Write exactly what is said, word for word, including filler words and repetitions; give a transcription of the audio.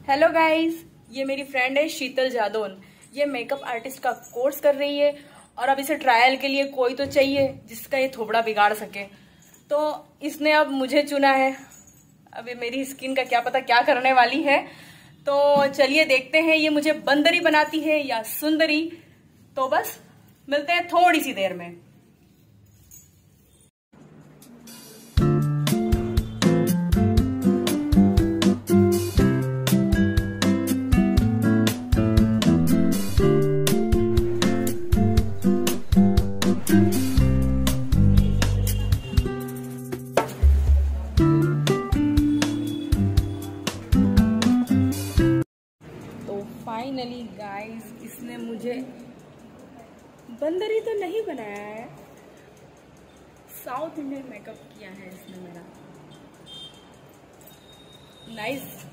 Hello guys, ये मेरी friend है शीतल जादौन। ये मेकअप आर्टिस्ट का कोर्स कर रही है और अब इसे ट्रायल के लिए कोई तो चाहिए जिसका ये थोबड़ा बिगाड़ सके। तो इसने अब मुझे चुना है। अभी मेरी स्किन का क्या पता क्या करने वाली है। तो चलिए देखते हैं ये मुझे बंदरी बनाती है या सुंदरी। तो बस मिलते हैं थोड़ी सी देर में। फाइनली गाइस, इसने मुझे बंदरी तो नहीं बनाया है, साउथ इंडियन मेकअप किया है इसने मेरा। नाइस।